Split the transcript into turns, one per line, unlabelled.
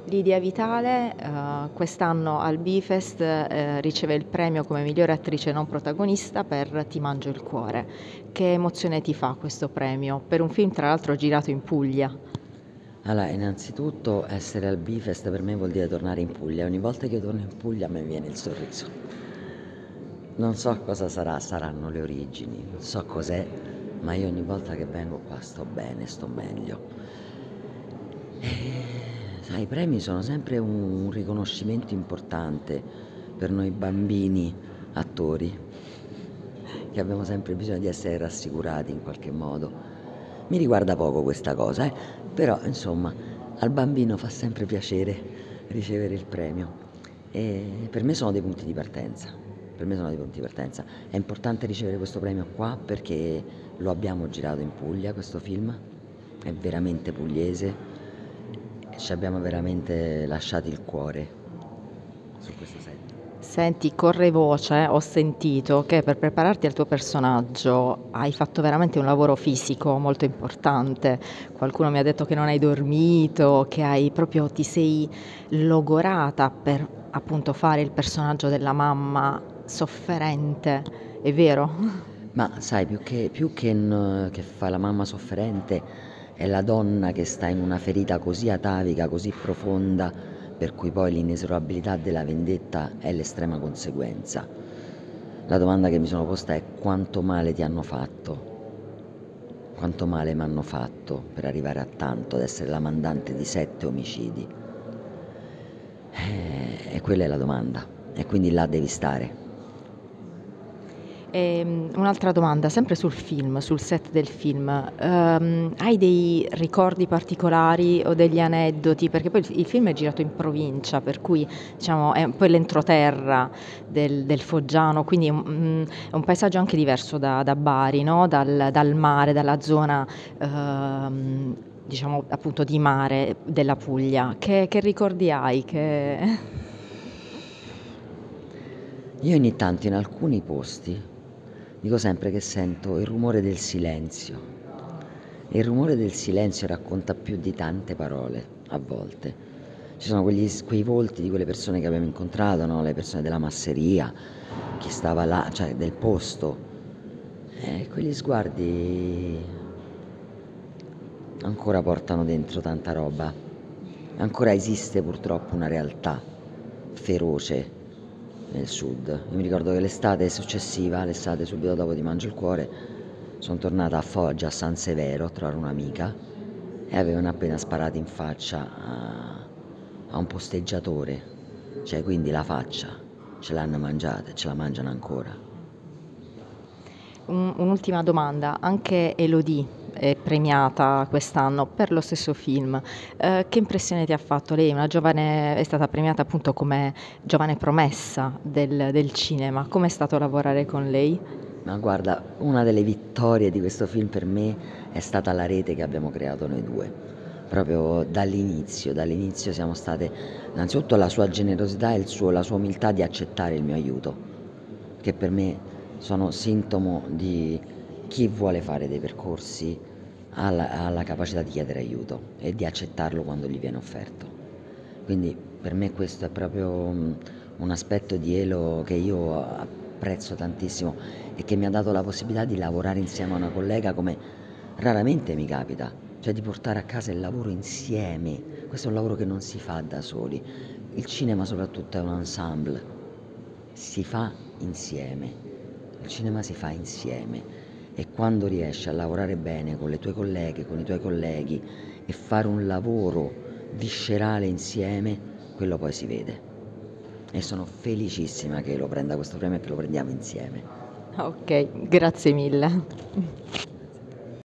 Lidia Vitale, quest'anno al Bifest, riceve il premio come migliore attrice non protagonista per Ti mangio il cuore. Che emozione ti fa questo premio? Per un film tra l'altro girato in Puglia.
Allora, innanzitutto essere al Bifest per me vuol dire tornare in Puglia. Ogni volta che io torno in Puglia a me viene il sorriso. Non so cosa sarà, saranno le origini, non so cos'è, ma io ogni volta che vengo qua sto bene, sto meglio. Sai, i premi sono sempre un riconoscimento importante per noi bambini attori, che abbiamo sempre bisogno di essere rassicurati in qualche modo. Mi riguarda poco questa cosa, però insomma al bambino fa sempre piacere ricevere il premio e per me sono dei punti di partenza. Per me sono dei punti di partenza. È importante ricevere questo premio qua perché lo abbiamo girato in Puglia, questo film, è veramente pugliese, ci abbiamo veramente lasciato il cuore su questo set.
Senti, corre voce, ho sentito che per prepararti al tuo personaggio hai fatto veramente un lavoro fisico molto importante. Qualcuno mi ha detto che non hai dormito, che ti sei logorata per appunto fare il personaggio della mamma sofferente, è vero?
Ma sai, che fa la mamma sofferente, è la donna che sta in una ferita così atavica, così profonda, per cui poi l'inesorabilità della vendetta è l'estrema conseguenza. La domanda che mi sono posta è: quanto male ti hanno fatto? Quanto male mi hanno fatto per arrivare a tanto, ad essere la mandante di 7 omicidi? E quella è la domanda, e quindi là devi stare.
Un'altra domanda, sempre sul film, sul set del film, hai dei ricordi particolari o degli aneddoti? Perché poi il film è girato in provincia, per cui diciamo è poi l'entroterra del Foggiano, quindi è un paesaggio anche diverso da Bari, no? Dal mare, dalla zona diciamo appunto di mare della Puglia. Che ricordi hai?
Io ogni tanto in alcuni posti dico sempre che sento il rumore del silenzio. E il rumore del silenzio racconta più di tante parole, a volte. Ci sono quei volti di quelle persone che abbiamo incontrato, no? Le persone della masseria, chi stava là, cioè del posto. E quegli sguardi ancora portano dentro tanta roba. Ancora esiste purtroppo una realtà feroce nel sud. Io mi ricordo che l'estate successiva, l'estate subito dopo Ti mangio il cuore, sono tornata a Foggia, a San Severo, a trovare un'amica e avevano appena sparato in faccia a un posteggiatore, cioè quindi la faccia ce l'hanno mangiata e ce la mangiano ancora.
Un'ultima domanda, anche Elodie è premiata quest'anno per lo stesso film. Che impressione ti ha fatto? Lei è stata premiata appunto come giovane promessa del cinema. Com'è stato lavorare con lei?
Ma guarda, una delle vittorie di questo film per me è stata la rete che abbiamo creato noi due. Proprio dall'inizio siamo state, innanzitutto la sua generosità e la sua umiltà di accettare il mio aiuto, che per me sono sintomo di chi vuole fare dei percorsi, ha la capacità di chiedere aiuto e di accettarlo quando gli viene offerto. Quindi per me questo è proprio un aspetto di Elo che io apprezzo tantissimo e che mi ha dato la possibilità di lavorare insieme a una collega come raramente mi capita, cioè di portare a casa il lavoro insieme. Questo è un lavoro che non si fa da soli. Il cinema soprattutto è un ensemble, si fa insieme. Il cinema si fa insieme e quando riesci a lavorare bene con le tue colleghe, con i tuoi colleghi e fare un lavoro viscerale insieme, quello poi si vede. E sono felicissima che lo prenda questo premio e che lo prendiamo insieme.
Ok, grazie mille.